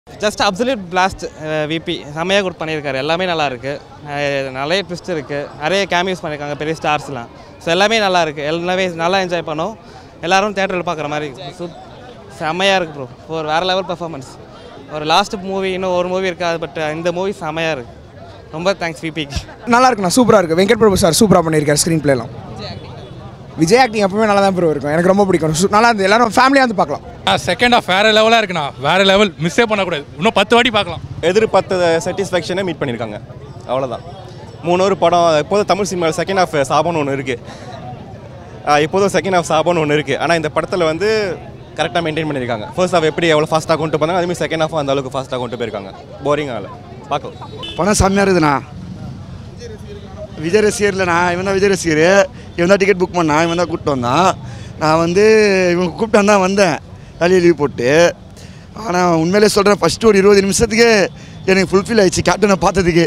Just absolute blast. VP செம்மையாக பண்ணியிருக்காரு. எல்லாமே நல்லா இருக்குது. நிறைய ட்விஸ்ட் இருக்குது. நிறைய கேமியோஸ் பண்ணியிருக்காங்க பெரிய ஸ்டார்ஸ்லாம். ஸோ எல்லாமே நல்லா இருக்குது. எல்லாமே நல்லா என்ஜாய் பண்ணோம். எல்லோரும் தேட்டரில் பார்க்குற மாதிரி செம்மையாக இருக்குது ப்ரோ. ஒரு வேறு லெவல் பர்ஃபார்மன்ஸ். ஒரு லாஸ்ட் மூவி இன்னும் ஒரு மூவி இருக்காது, பட் இந்த மூவி செம்மையாக இருக்குது. ரொம்ப தேங்க்ஸ் விபிக்கு. நல்லா இருக்குண்ணா, சூப்பராக இருக்குது. வெங்கட் பிரபு சார் சூப்பராக பண்ணியிருக்காரு ஸ்க்ரீன் பிளேலாம். விஜய் ஆக்டிங் எப்பவுமே நல்லா தான் ப்ரோ இருக்கும். எனக்கு ரொம்ப பிடிக்கும். நல்லா இருந்தது. எல்லாரும் ஃபேமிலியாக வந்து பார்க்கலாம். செகண்ட் ஆஃப் வேறு லெவலாக இருக்குண்ணா. வேறு லெவல். மிஸ்ஸே பண்ணக்கூடாது. இன்னும் 10 வாட்டி பார்க்கலாம். எதிர்பார்த்த சாட்டிஸ்ஃபேக்ஷனை மீட் பண்ணியிருக்காங்க. அவ்வளோதான். 3 ஒரு படம். எப்போதும் தமிழ் சினிமாவில் செகண்ட் ஆஃப் சாபம்னு ஒன்று இருக்குது. எப்போதும் செகண்ட் ஆஃப் சாபம்னு ஒன்று இருக்குது. ஆனால் இந்த படத்தில் வந்து கரெக்டாக மெயின்டைன் பண்ணியிருக்காங்க. ஃபர்ஸ்ட் ஆஃப் எப்படி எவ்வளோ ஃபாஸ்ட்டாக கொண்டு போனாங்க, அதுமாதிரி செகண்ட் ஆஃப் அந்த அளவுக்கு ஃபாஸ்ட்டாக கொண்டு போயிருக்காங்க. போரிங்காக இல்லை, பார்க்கலாம். படம் செம்மையாக இருக்குதுண்ணா. விஜய் ரசிகர்லண்ணா. இவன் தான் விஜய் ரசிகர். இவன் தான் டிக்கெட் புக் பண்ணான். இவன் தான் கூப்பிட்டு வந்தான். நான் வந்து இவங்க கூப்பிட்டான் தான் வந்தேன், தலையை லீவ் போட்டு. ஆனால் உண்மையிலே சொல்கிறேன், ஃபஸ்ட்டு ஒரு 20 நிமிஷத்துக்கு எனக்கு ஃபுல்ஃபில் ஆயிடுச்சு கேப்டனை பார்த்ததுக்கு.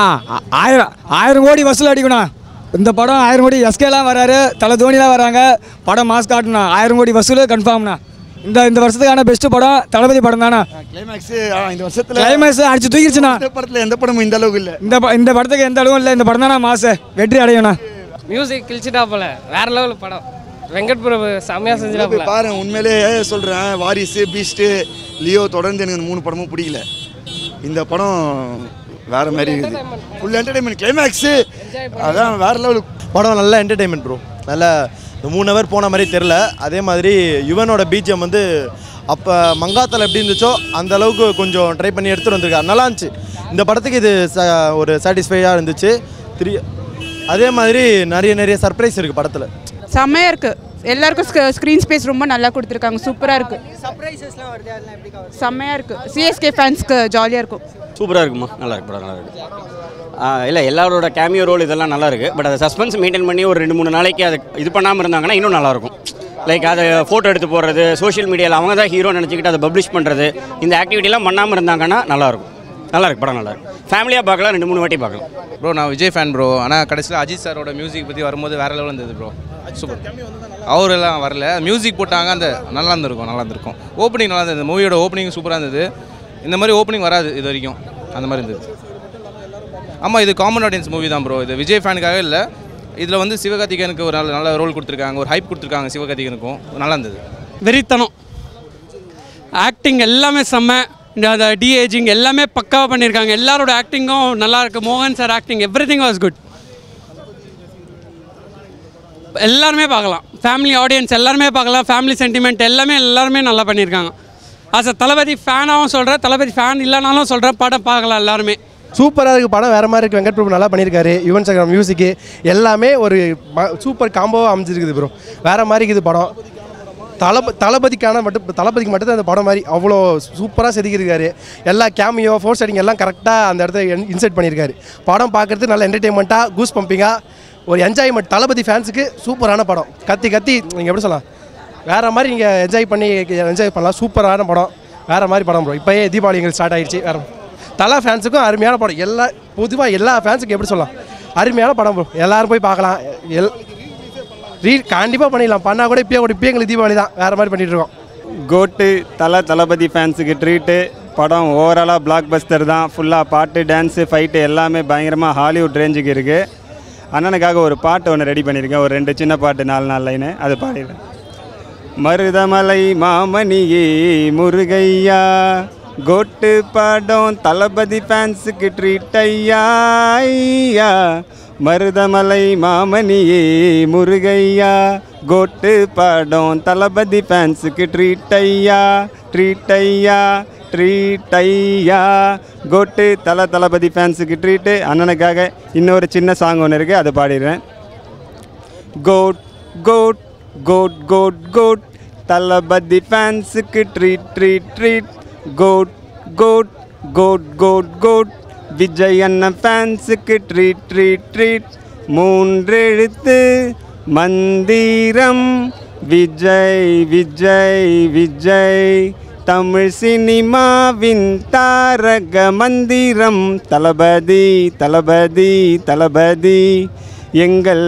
1000 கோடி வசூல் அடிக்கணும் இந்த படம். 1000 கோடி. எஸ்கேலாம் வராரு, தலை தோனிலாம் வராங்க. படம் மாஸ் காட்டணும். 1000 கோடி வசூல் கன்ஃபார்ம்ண்ணா. இந்த வருஷத்துக்கான பெஸ்ட் படம் தளபதி படம் தானே. கிளைமேக்ஸு இந்த வருஷத்தில் கிளைமேக்ஸ் அடிச்சு தூக்கிடுச்சுண்ணா. இந்த படத்தில் எந்த படமும் இந்த அளவுக்கு இல்லை. இந்த படத்துக்கு எந்த அளவும் இல்லை. இந்த படம் தானே மாசு வெற்றி அடையணும். மியூசிக் கிழிச்சிட்டா போல. வேற லெவல் படம். வெங்கட் பிரபு செம்மையாக செஞ்சிடா போல. பாருங்க, உண்மையிலே சொல்கிறேன், வாரிசு, பீஸ்ட்டு, லியோ தொடர்ந்து எனக்கு 3 படமும் பிடிக்கல. இந்த படம் வேறு மாதிரி இருக்குது. Full entertainment. கிளைமேக்ஸு அதான் வேறு லெவலு படம். நல்ல என்டர்டைன்மெண்ட் ப்ரோ. நல்லா இந்த 3 ஹவர் போன மாதிரி தெரில. அதே மாதிரி யுவனோட பிஜிஎம் வந்து அப்போ மங்காத்தால் எப்படி இருந்துச்சோ அந்த அளவுக்கு கொஞ்சம் ட்ரை பண்ணி எடுத்துகிட்டு வந்திருக்காரு. நல்லா இருந்துச்சு. இந்த படத்துக்கு இது ஒரு சாட்டிஸ்ஃபையாக இருந்துச்சு. அதே மாதிரி நிறைய சர்ப்ரைஸ் இருக்குது படத்தில். செம்மையாக இருக்குது. எல்லாருக்கும் ஸ்க்ரீன் ஸ்பேஸ் ரொம்ப நல்லா கொடுத்துருக்காங்க. சூப்பராக இருக்குது. செம்மையாக இருக்குது. சிஎஸ்கே ஃபேன்ஸ்க்கு ஜாலியாக இருக்கும். சூப்பராக இருக்குமா. நல்லா இருக்கு படம். நல்லா இருக்குது. இல்லை, எல்லாரோட கேமியோ ரோல் இதெல்லாம் நல்லா இருக்குது. பட் அதை சஸ்பென்ஸ் மெயின்டைன் பண்ணி ஒரு 2-3 நாளைக்கு அதை இது பண்ணாமல் இருந்தாங்கன்னா இன்னும் நல்லாயிருக்கும். லைக் அதை ஃபோட்டோ எடுத்து போடுறது, சோஷியல் மீடியாவில் அவங்க தான் ஹீரோ நினச்சிக்கிட்டு அதை பப்ளிஷ் பண்ணுறது, இந்த ஆக்டிவிட்டிலாம் பண்ணாமல் இருந்தாங்கன்னா நல்லாயிருக்கும். நல்லா இருக்கு படம். நல்லா இருக்கு. ஃபேமிலியாக பார்க்கலாம். 2-3 வாட்டி பார்க்கலாம். ப்ரோ நான் விஜய் ஃபேன் ப்ரோ. ஆனால் கடைசியில் அஜித் சாரோட மியூசிக் பற்றி வரும்போது வேறு லெவலில் இருந்தது ப்ரோ. சூப்பர். அவரெல்லாம் வரல, மியூசிக் போட்டாங்க. அந்த நல்லா இருந்திருக்கும். ஓப்பனிங் நல்லா இருந்தது. மூவியோட ஓப்பனிங் சூப்பராக இருந்தது. இந்த மாதிரி ஓப்பனிங் வராது இது வரைக்கும். அந்த மாதிரி இருந்தது. ஆமாம், இது காமன் ஆடியன்ஸ் மூவி தான் ப்ரோ. இது விஜய் ஃபேனுக்காக இல்லை. இதில் வந்து சிவகார்த்திகேயனுக்கு ஒரு நல்ல ரோல் கொடுத்துருக்காங்க. ஒரு ஹைப் கொடுத்துருக்காங்க சிவகார்த்திகேயனுக்கும். நல்லா இருந்தது. வெறித்தனம். ஆக்டிங் எல்லாமே செம்ம. இந்த டிஏஜிங் எல்லாமே பக்காவாக பண்ணியிருக்காங்க. எல்லாரோட ஆக்டிங்கும் நல்லா இருக்குது. மோகன் sir acting everything was good. எல்லாருமே பார்க்கலாம். ஃபேமிலி ஆடியன்ஸ் எல்லாருமே பார்க்கலாம். ஃபேமிலி சென்டிமெண்ட் எல்லாருமே நல்லா பண்ணியிருக்காங்க. ஆஸ் அ தளபதி ஃபேனாகவும் சொல்கிறேன், தளபதி ஃபேன் இல்லைனாலும் சொல்கிறேன், படம் பார்க்கலாம் எல்லாருமே. சூப்பராக இருக்குது படம். வேறு மாதிரி இருக்குது. வெங்கட் பிரபு நல்லா பண்ணியிருக்காரு. யுவன் சங்கர் மியூசிக்கு எல்லாமே ஒரு சூப்பர் காம்போவாக அமைஞ்சிருக்குது ப்ரோ. வேறு மாதிரி இருக்குது படம். தளபதிக்கு மட்டும் அந்த படம் மாதிரி அவ்வளோ சூப்பராக செதுக்கியிருக்காரு. எல்லா கேமியோ, ஃபோர்ஸ் ரைடிங் எல்லாம் கரெக்டாக அந்த இடத்த இன்சைட் பண்ணியிருக்காரு. படம் பார்க்குறது நல்ல என்டர்டெயின்மெண்ட்டாக, கூஸ் பம்பிங்காக, ஒரு என்ஜாய்மெண்ட். தளபதி ஃபேன்ஸுக்கு சூப்பரான படம். கத்தி நீங்கள் எப்படி சொல்லலாம், வேறு மாதிரி நீங்கள் என்ஜாய் பண்ணலாம். சூப்பரான படம். வேறு மாதிரி படம் ப்ரோ. இப்போயே தீபாவளி எங்களுக்கு ஸ்டார்ட் ஆகிடுச்சு. வேறு தலை ஃபேன்ஸுக்கும் அருமையான படம். பொதுவாக எல்லா ஃபேன்ஸுக்கும் எப்படி சொல்லலாம், அருமையான படம் ப்ரோ. எல்லோரும் போய் பார்க்கலாம். கண்டிப்பாக பண்ணிடலாம். பண்ணால் கூட இப்போ எங்களுக்கு தீபாவளி தான். வேறு மாதிரி பண்ணிகிட்ருக்கோம். கோட்டு தளபதி ஃபேன்ஸுக்கு ட்ரீட்டு. படம் ஓவராலாக பிளாக் பஸ்டர் தான். ஃபுல்லாக பாட்டு, டான்ஸு, ஃபைட்டு எல்லாமே பயங்கரமாக ஹாலிவுட் ரேஞ்சுக்கு இருக்குது. அண்ணனுக்காக ஒரு பாட்டு ஒன்று ரெடி பண்ணியிருக்கேன். ஒரு 2 சின்ன பாட்டு, 4 லைனு. அது பாடிடுறேன். மருதமலை மாமணியே முருகையா, கோட்டு படம் தளபதி ஃபேன்ஸுக்கு ட்ரீட் ஐயா. மருதமலை மாமணியே முருகையா, கோட்டு படம் தளபதி ஃபேன்ஸுக்கு ட்ரீட் ஐயா. கோட்டு தளபதி ஃபேன்ஸுக்கு ட்ரீட்டு. அண்ணனுக்காக இன்னொரு சின்ன சாங் ஒன்று இருக்குது, அதை பாடிடுறேன். GOAT GOAT GOAT GOAT GOAT Thalapathy ஃபேன்ஸுக்கு treat. GOAT GOAT GOAT GOAT GOAT Vijay அண்ணன் ஃபேன்ஸுக்கு ட்ரீட். 3 எழுத்து மந்திரம். விஜய் தமிழ் சினிமாவின் தாரக மந்திரம். தளபதி எங்கள்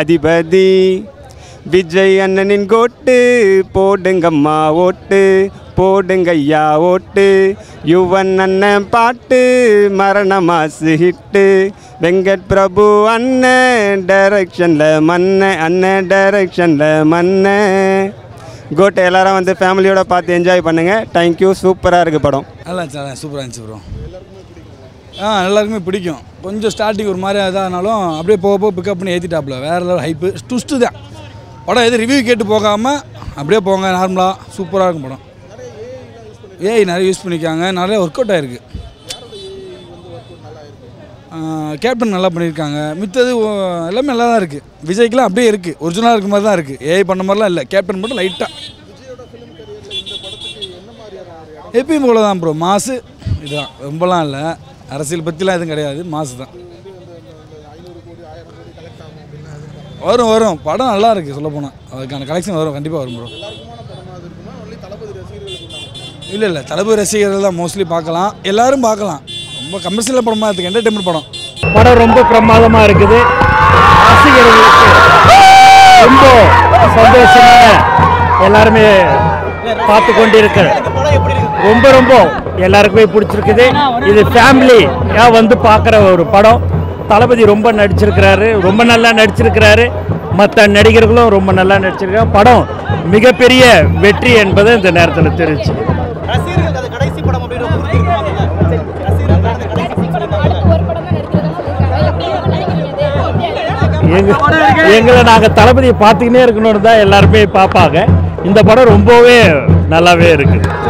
அதிபதி. விஜய் அண்ணனின் கோட்டு போடுங்கம்மா ஓட்டு. போடுங்கய்யா ஓட்டு யுவன் அண்ணன் பாட்டு மரண மாசு ஹிட்டு வெங்கட் பிரபு அண்ணன் டைரக்ஷனில் அண்ணன் டைரக்ஷனில் கோட்டை எல்லாரும் வந்து ஃபேமிலியோட பார்த்து என்ஜாய் பண்ணுங்கள். தேங்க்யூ. சூப்பராக இருக்குது படம். நல்லா சூப்பராக இருந்துச்சு ப்ரோ. எல்லாருக்குமே பிடிக்கும். கொஞ்சம் ஸ்டார்டிங் ஒரு மாதிரி இதானாலும் அப்படியே போக போக பிக்கப் பண்ணி ஏற்றிட்டாப்புல. வேறு லெவல் ஹைப்பு ட்விஸ்ட்டு தான் படம். எது ரிவ்யூ கேட்டு போகாமல் அப்படியே போங்க. நார்மலாக சூப்பராக இருக்கும் படம். ஏஐ நிறைய யூஸ் பண்ணியிருக்காங்க. நிறைய ஒர்க் அவுட் ஆகிருக்கு. கேப்டன் நல்லா பண்ணியிருக்காங்க. மித்தது எல்லாமே நல்லா தான் இருக்குது. விஜய்க்கெலாம் அப்படியே இருக்குது. ஒரிஜினலாக இருக்க மாதிரி தான் இருக்குது. ஏஐ பண்ண மாதிரிலாம் இல்லை. கேப்டன் மட்டும் லைட்டாக எப்பயும் போல தான் ப்ரோ. மாசு இதுதான், ரொம்பலாம் இல்லை. அரசியல் பற்றிலாம் எதுவும் கிடையாது. மாசு தான். வரும் படம் நல்லா இருக்குது. சொல்ல போனால் அதுக்கான கலெக்ஷன் வரும். கண்டிப்பாக வரும் ப்ரோ. இல்லை தளபதி ரசிகர்கள் தான் மோஸ்ட்லி பார்க்கலாம். எல்லோரும் பார்க்கலாம். ரொம்ப கமர்ஷியலாக படமாக இருக்குது. என்டர்டைன்மெண்ட் படம் ரொம்ப பிரமாதமாக இருக்குது. ரசிகர்களுக்கு ரொம்ப சந்தோஷமாக எல்லாருமே பார்த்து கொண்டிருக்கிற ரொம்ப எல்லாருக்குமே பிடிச்சிருக்குது. இது ஃபேமிலியாக வந்து பார்க்குற ஒரு படம். தளபதி ரொம்ப நடிச்சிருக்கிறாரு. ரொம்ப நல்லா நடிச்சிருக்கிறாரு. மற்ற நடிகர்களும் ரொம்ப நல்லா நடிச்சிருக்காங்க. படம் மிகப்பெரிய வெற்றி என்பதை இந்த நேரத்தில் தெரிவிச்சு எங்களை நாங்கள் தளபதியை பார்த்துக்கினே இருக்கணும்னு தான் எல்லாருமே பார்ப்பாங்க. இந்த படம் ரொம்பவே நல்லாவே இருக்குது.